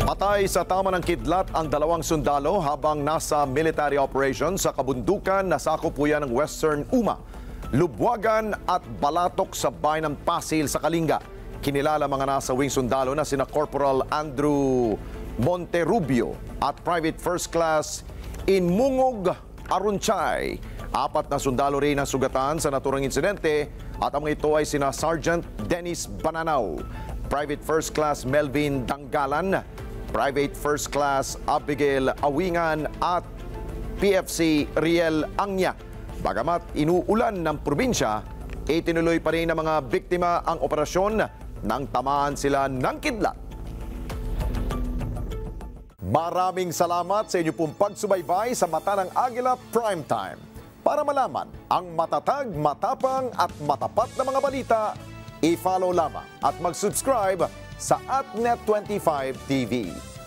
Patay sa tama ng kidlat ang dalawang sundalo habang nasa military operation sa kabundukan na sakop po yan ng Western Uma, Lubuagan at Lalatoc sa bayan ng Pasil sa Kalinga. Kinilala mga nasawing sundalo na sina Corporal Andrew Monterrubio at Private First Class Inmungog Arunchay. Apat na sundalo rin ang sugatan sa naturang insidente at ang mga ito ay sina Sergeant Dennis Bananaw, Private First Class Melvin Danggalan, Private First Class Abigail Awingan at PFC Riel Angya. Bagamat inuulan ng probinsya, itinuloy pa rin ng mga biktima ang operasyon nang tamaan sila ng kidlat. Maraming salamat sa inyo pong pagsubaybay sa Mata ng Agila Primetime. Para malaman ang matatag, matapang at matapat na mga balita, i-follow lamang at mag-subscribe sa @net25 TV.